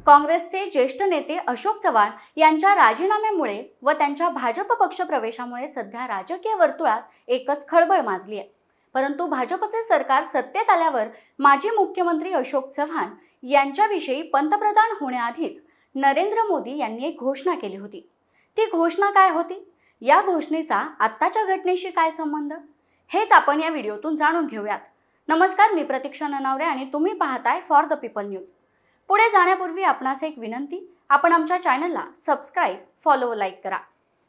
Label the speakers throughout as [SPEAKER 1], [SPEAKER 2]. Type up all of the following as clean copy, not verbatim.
[SPEAKER 1] काँग्रेसचे ज्येष्ठ नेते अशोक चव्हाण यांच्या राजीनाम्यामुळे व त्यांच्या भाजप पक्ष प्रवेशामुळे सध्या राजकीय वर्तुळात एकच खळबळ माजली आहे। परंतु भाजपचे सरकार सत्तेत आल्यावर माजी मुख्यमंत्री अशोक चव्हाण यांच्याविषयी पंतप्रधान होण्याआधीच नरेंद्र मोदी यांनी एक घोषणा केली होती। ती घोषणा काय होती? या घोषणेचा आत्ताच्या घटनेशी काय संबंध? हेच आपण या व्हिडिओतून जाणून घेऊयात। नमस्कार, मी प्रतीक्षा ननावरे आणि तुम्ही पाहताय फॉर द पीपल न्यूज। पुढे जाण्यापूर्वी आपणास एक विनंती, आपण आमच्या चॅनलला सबस्क्राइब, फॉलो व लाईक करा।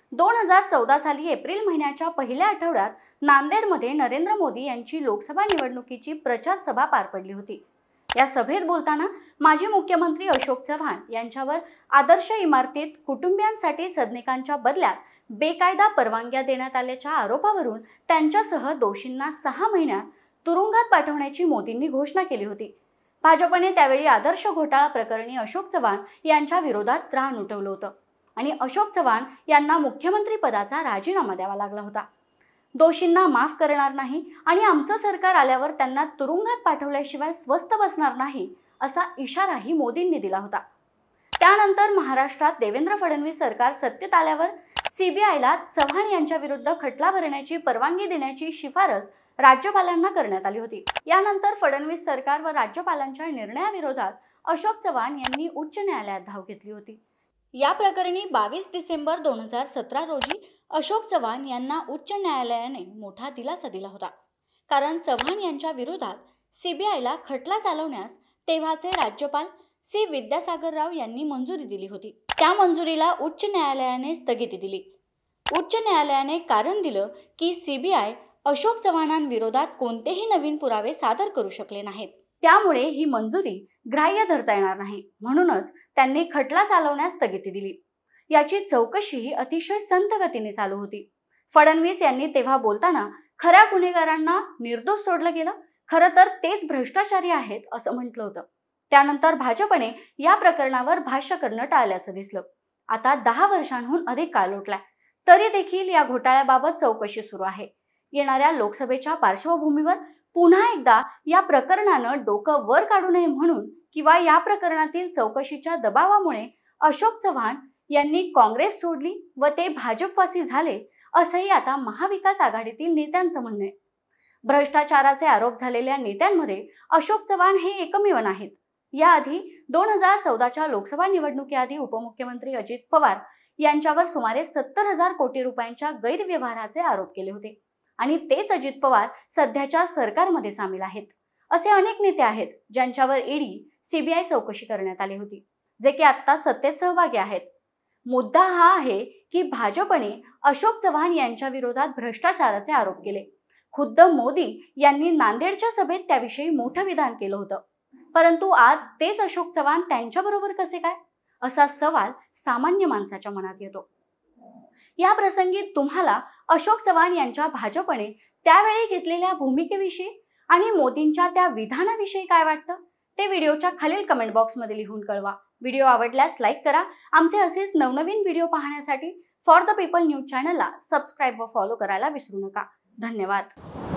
[SPEAKER 1] 2014 साली एप्रिल महिन्याच्या पहिल्या आठवड्यात नांदेडमध्ये नरेंद्र मोदी यांची लोकसभा निवडणुकीची प्रचार सभा पार पडली होती। या सभेत बोलताना माजी मुख्यमंत्री अशोक चव्हाण यांच्यावर आदर्श इमारतीत कुटुंबियांसाठी सदनिकांच्या बदल्यात बेकायदा परवानग्या देण्यात आल्याच्या आरोपावरून त्यांच्यासह दोषींना 6 महिन्यात तुरुंगात पाठवण्याची मोदींनी घोषणा केली होती। भाजपने त्यावेळी आदर्श घोटाळा प्रकरणी अशोक चव्हाण यांच्या विरोधात त्राण उठवलं होतं आणि अशोक चव्हाण यांना मुख्यमंत्री पदाचा राजीनामा द्यावा लागला होता। दोषींना माफ करणार नाही आणि आमचं सरकार आल्यावर त्यांना तुरुंगात पाठवल्याशिवाय स्वस्थ बसणार नाही असा इशाराही मोदींनी दिला होता। त्यानंतर महाराष्ट्रात देवेंद्र फडणवीस सरकार सत्तेत आल्यावर सीबीआयला चव्हाण यांच्या विरुद्ध खटला भरण्याची परवानगी देण्याची शिफारस राज्यपालांना करण्यात आली होती। यानंतर फडणवीस सरकार व राज्यपालांच्या निर्णयाविरोधात अशोक चव्हाण यांनी उच्च न्यायालयात धाव घेतली होती। या प्रकरणी 22 डिसेंबर 2017 रोजी अशोक चव्हाण यांना उच्च न्यायालयाने मोठा दिलासा दिला होता, कारण चव्हाण यांच्या विरोधात सीबीआयला खटला चालवण्यास तेव्हाचे राज्यपाल सी विद्यासागर राव यांनी मंजुरी दिली होती। त्या मंजुरीला उच्च न्यायालयाने स्थगिती दिली। उच्च न्यायालयाने कारण दिलं की सीबीआय अशोक चव्हाणांविरोधात कोणतेही नवीन पुरावे सादर करू शकले नाहीत, त्यामुळे ही मंजुरी ग्राह्य धरता येणार नाही, म्हणूनच त्यांनी खटला चालवण्यास स्थगिती दिली। याची चौकशीही अतिशय संथ गतीने चालू होती। फडणवीस यांनी तेव्हा बोलताना खऱ्या गुन्हेगारांना निर्दोष सोडलं गेलं, खरं तर तेच भ्रष्टाचारी आहेत असं म्हटलं होतं। त्यानंतर भाजपने या प्रकरणावर भाष्य करणं टाळल्याचं दिसलं। आता 10 वर्षांहून अधिक काळ लोटलाय, तरी देखील या घोटाळ्याबाबत चौकशी सुरू आहे। येणाऱ्या लोकसभेच्या पार्श्वभूमीवर पुन्हा एकदा या प्रकरणानं डोकं वर काढू नये म्हणून किंवा या प्रकरणातील चौकशीच्या दबावामुळे अशोक चव्हाण यांनी काँग्रेस सोडली व ते भाजपवासी झाले, असंही आता महाविकास आघाडीतील नेत्यांचं म्हणणं आहे। भ्रष्टाचाराचे आरोप झालेल्या नेत्यांमध्ये अशोक चव्हाण हे एकमेव नाहीत। याआधी 2014च्या लोकसभा निवडणुकीआधी उपमुख्यमंत्री अजित पवार यांच्यावर सुमारे 70,000 कोटी रुपयांच्या गैरव्यवहाराचे आरोप केले होते आणि तेच अजित पवार सध्याच्या सरकारमध्ये सामील आहेत। असे अनेक नेते आहेत ज्यांच्यावर ईडी, सीबीआय चौकशी करण्यात आली होती, जे की आता सत्तेत सहभागी आहेत। मुद्दा हा आहे की भाजपने अशोक चव्हाण यांच्या विरोधात भ्रष्टाचाराचे आरोप केले। खुद्द मोदी यांनी नांदेडच्या सभेत त्याविषयी मोठं विधान केलं होतं, परंतु आज तेच अशोक चव्हाण त्यांच्याबरोबर कसे काय, असा सवाल सामान्य माणसाच्या मनात येतो। या प्रसंगी तुम्हाला अशोक चव्हाण यांच्या भाजपने त्यावेळी घेतलेल्या भूमिकेविषयी आणि मोदींच्या त्या विधानाविषयी काय वाटतं ते व्हिडिओच्या खालील कमेंट बॉक्समध्ये लिहून कळवा। व्हिडिओ आवडल्यास लाईक करा। आमचे असेच नवनवीन व्हिडिओ पाहण्यासाठी फॉर द पीपल न्यूज चॅनलला सबस्क्राइब व फॉलो करायला विसरू नका। धन्यवाद।